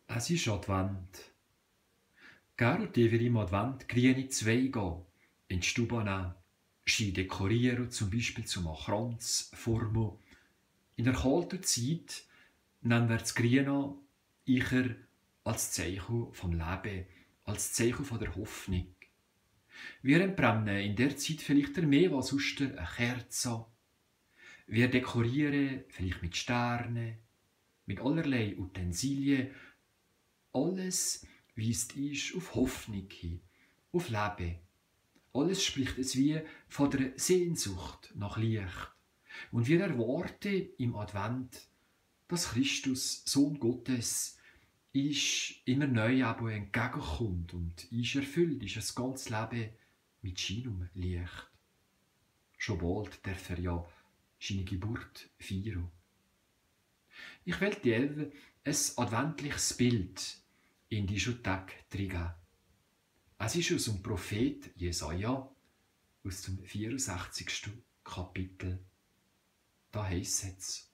Es ist Advent. Gell, die wir im Advent grüne Zweige in die Stube nehmen, sie dekorieren, zum Beispiel zum Kranz formen. In der kalten Zeit nehmen wir das Grüne eher als Zeichen vom Leben, als Zeichen von der Hoffnung. Wir entbrennen in der Zeit vielleicht mehr als sonst eine Kerze. Wir dekorieren vielleicht mit Sternen, mit allerlei Utensilien. Alles weist uns auf Hoffnung hin, auf Leben. Alles spricht es wie von der Sehnsucht nach Licht. Und wir erwarten im Advent, dass Christus, Sohn Gottes, uns immer neu aber entgegenkommt und uns erfüllt, ist das ganze Leben mit seinem Licht. Schon bald darf er ja seine Geburt feiern. Ich will dir ein adventliches Bild in diesen Tag geben. Es ist aus dem Prophet Jesaja, aus dem 64. Kapitel. Da heisst es: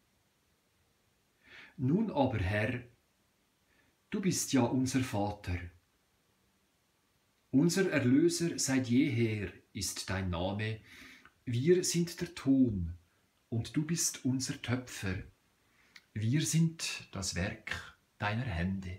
Nun aber, Herr, du bist ja unser Vater. Unser Erlöser seit jeher ist dein Name. Wir sind der Ton und du bist unser Töpfer. Wir sind das Werk deiner Hände.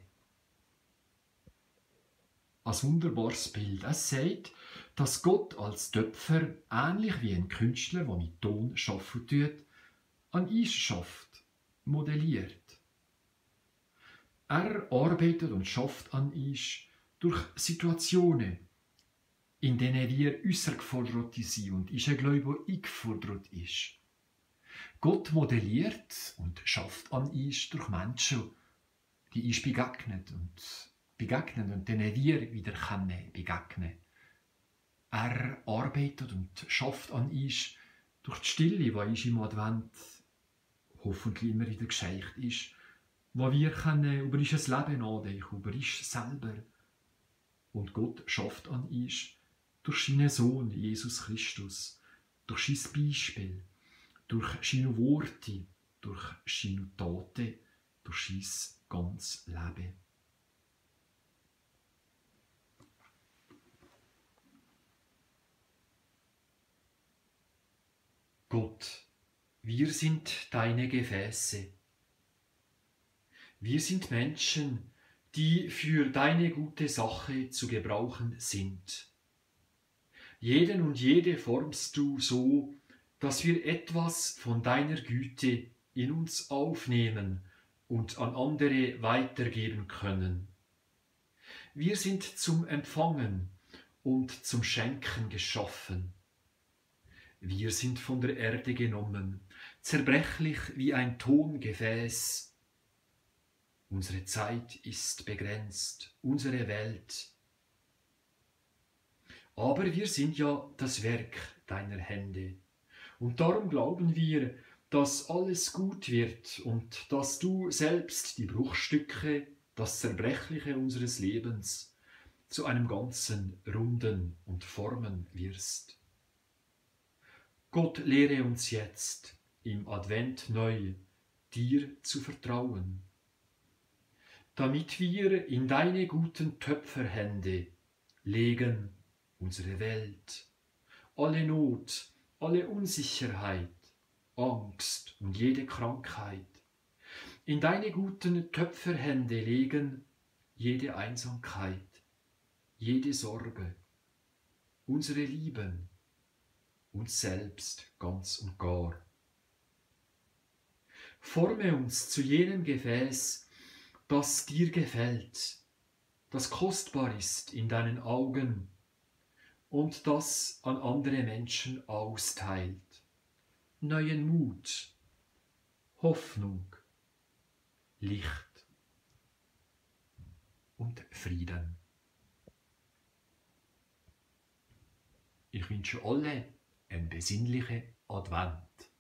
Ein wunderbares Bild. Es sagt, dass Gott als Töpfer, ähnlich wie ein Künstler, der mit Ton arbeiten tut, an uns schafft, modelliert. Er arbeitet und schafft an uns durch Situationen, in denen wir herausgefordert sind und unser Glaube eingefordert ist. Gott modelliert und schafft an uns durch Menschen, die uns begegnen und denen wir wieder begegnen. Er arbeitet und schafft an uns durch die Stille, die uns im Advent hoffentlich immer wieder gescheicht ist, wo wir über unser Leben nachdenken, über uns selber. Und Gott schafft an uns durch seinen Sohn Jesus Christus, durch sein Beispiel, durch seine Worte, durch seine Taten, durch sein ganzes Leben. Gott, wir sind deine Gefäße. Wir sind Menschen, die für deine gute Sache zu gebrauchen sind. Jeden und jede formst du so, dass wir etwas von deiner Güte in uns aufnehmen und an andere weitergeben können. Wir sind zum Empfangen und zum Schenken geschaffen. Wir sind von der Erde genommen, zerbrechlich wie ein Tongefäß. Unsere Zeit ist begrenzt, unsere Welt. Aber wir sind ja das Werk deiner Hände. Und darum glauben wir, dass alles gut wird und dass du selbst die Bruchstücke, das Zerbrechliche unseres Lebens zu einem Ganzen runden und formen wirst. Gott, lehre uns jetzt im Advent neu, dir zu vertrauen, damit wir in deine guten Töpferhände legen unsere Welt, alle Not, alle Unsicherheit, Angst und jede Krankheit. In deine guten Töpferhände legen jede Einsamkeit, jede Sorge, unsere Lieben, uns selbst ganz und gar. Forme uns zu jenem Gefäß, das dir gefällt, das kostbar ist in deinen Augen und das an andere Menschen austeilt. Neuen Mut, Hoffnung, Licht und Frieden. Ich wünsche alle einen besinnlichen Advent.